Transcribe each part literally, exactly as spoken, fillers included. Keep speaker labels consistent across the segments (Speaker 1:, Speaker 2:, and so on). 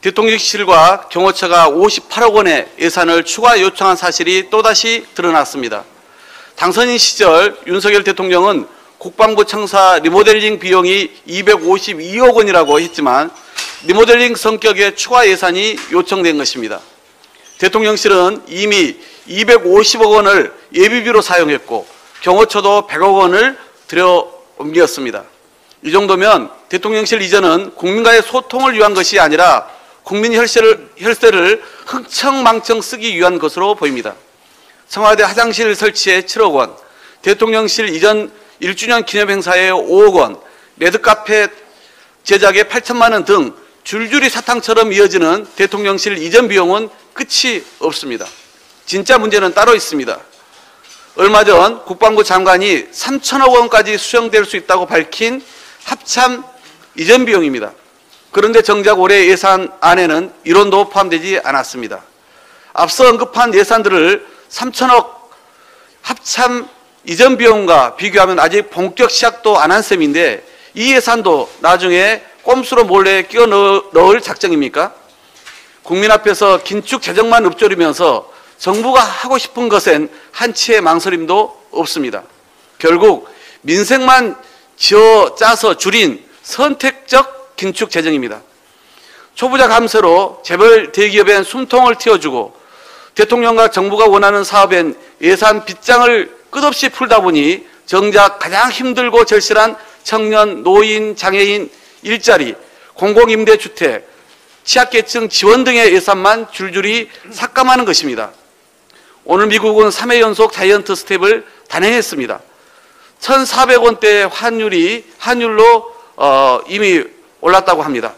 Speaker 1: 대통령실과 경호처가 오십팔억 원의 예산을 추가 요청한 사실이 또다시 드러났습니다. 당선인 시절 윤석열 대통령은 국방부 청사 리모델링 비용이 이백오십이억 원이라고 했지만 리모델링 성격의 추가 예산이 요청된 것입니다. 대통령실은 이미 이백오십억 원을 예비비로 사용했고 경호처도 백억 원을 들여 옮겼습니다. 이 정도면 대통령실 이전은 국민과의 소통을 위한 것이 아니라 국민 혈세를, 혈세를 흥청망청 쓰기 위한 것으로 보입니다. 청와대 화장실 설치에 칠억 원, 대통령실 이전 일 주년 기념행사에 오억 원, 매드카페 제작에 팔천만 원 등 줄줄이 사탕처럼 이어지는 대통령실 이전 비용은 끝이 없습니다. 진짜 문제는 따로 있습니다. 얼마 전 국방부 장관이 삼천억 원까지 수령될 수 있다고 밝힌 합참 이전 비용입니다. 그런데 정작 올해 예산안에는 일 원도 포함되지 않았습니다. 앞서 언급한 예산들을 삼천억 합참 이전 비용과 비교하면 아직 본격 시작도 안 한 셈인데 이 예산도 나중에 꼼수로 몰래 끼워 넣을 작정입니까? 국민 앞에서 긴축 재정만 읊조리면서 정부가 하고 싶은 것엔 한치의 망설임도 없습니다. 결국 민생만 지어 짜서 줄인 선택적 긴축 재정입니다. 초부자 감세로 재벌 대기업엔 숨통을 틔워주고 대통령과 정부가 원하는 사업엔 예산 빗장을 끝없이 풀다 보니 정작 가장 힘들고 절실한 청년, 노인, 장애인, 일자리, 공공임대주택, 취약계층 지원 등의 예산만 줄줄이 삭감하는 것입니다. 오늘 미국은 삼 회 연속 자이언트 스텝을 단행했습니다. 천사백 원대 환율이 환율로 어, 이미 올랐다고 합니다.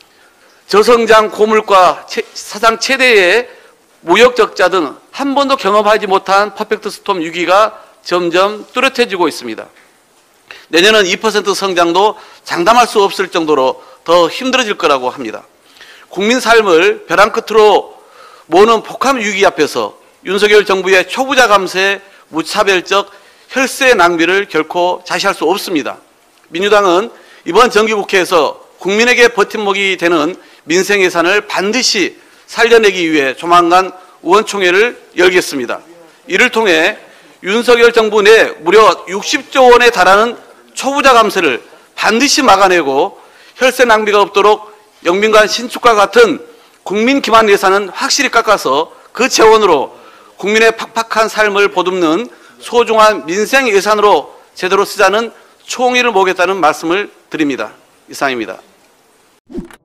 Speaker 1: 저성장 고물가 사상 최대의 무역 적자 등 한 번도 경험하지 못한 퍼펙트 스톰 위기가 점점 뚜렷해지고 있습니다. 내년은 이 퍼센트 성장도 장담할 수 없을 정도로 더 힘들어질 거라고 합니다. 국민 삶을 벼랑 끝으로 모는 폭함 위기 앞에서 윤석열 정부의 초부자 감세, 무차별적 혈세 낭비를 결코 자시할 수 없습니다. 민주당은 이번 정기국회에서 국민에게 버팀목이 되는 민생 예산을 반드시 살려내기 위해 조만간 의원총회를 열겠습니다. 이를 통해 윤석열 정부 내 무려 육십조 원에 달하는 초부자 감세를 반드시 막아내고 혈세 낭비가 없도록 영빈관 신축과 같은 국민 기반 예산은 확실히 깎아서 그 재원으로 국민의 팍팍한 삶을 보듬는 소중한 민생 예산으로 제대로 쓰자는 총의를 모으겠다는 말씀을 드립니다. 이상입니다.